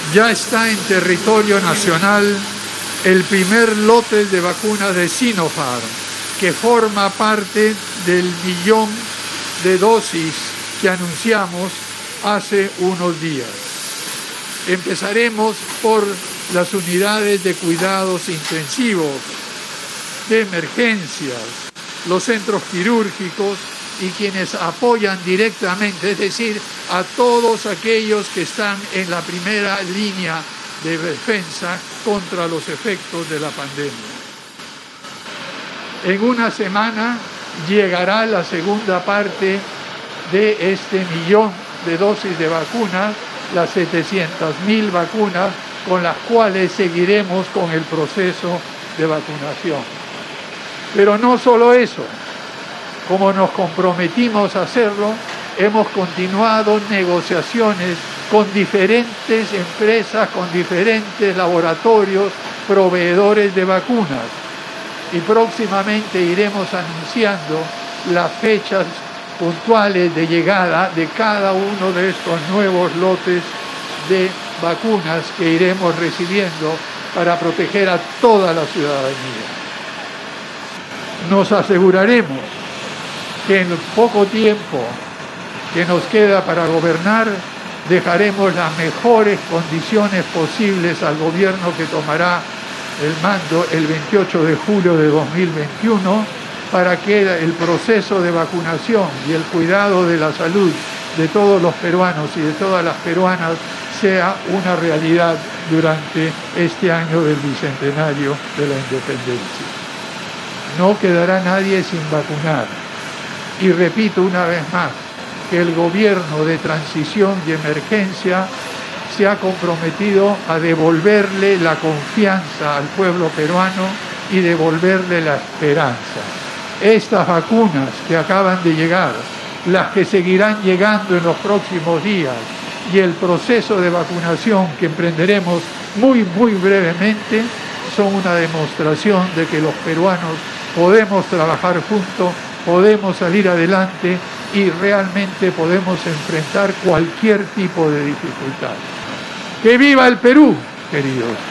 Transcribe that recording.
Ya está en territorio nacional el primer lote de vacunas de Sinopharm, que forma parte del 1.000.000 de dosis que anunciamos hace unos días. Empezaremos por las unidades de cuidados intensivos, de emergencias, los centros quirúrgicos y quienes apoyan directamente, es decir, a todos aquellos que están en la primera línea de defensa contra los efectos de la pandemia. En una semana llegará la segunda parte de este 1.000.000 de dosis de vacunas, las 700.000 vacunas con las cuales seguiremos con el proceso de vacunación. Pero no solo eso, como nos comprometimos a hacerlo, hemos continuado negociaciones con diferentes empresas, con diferentes laboratorios, proveedores de vacunas. Y próximamente iremos anunciando las fechas puntuales de llegada de cada uno de estos nuevos lotes de vacunas que iremos recibiendo para proteger a toda la ciudadanía. Nos aseguraremos que en el poco tiempo que nos queda para gobernar, dejaremos las mejores condiciones posibles al gobierno que tomará el mando el 28 de julio de 2021 para que el proceso de vacunación y el cuidado de la salud de todos los peruanos y de todas las peruanas sea una realidad durante este año del bicentenario de la independencia. No quedará nadie sin vacunar. Y repito una vez más que el gobierno de transición y emergencia se ha comprometido a devolverle la confianza al pueblo peruano y devolverle la esperanza. Estas vacunas que acaban de llegar, las que seguirán llegando en los próximos días y el proceso de vacunación que emprenderemos muy brevemente son una demostración de que los peruanos podemos trabajar juntos, podemos salir adelante y realmente podemos enfrentar cualquier tipo de dificultad. ¡Que viva el Perú, queridos!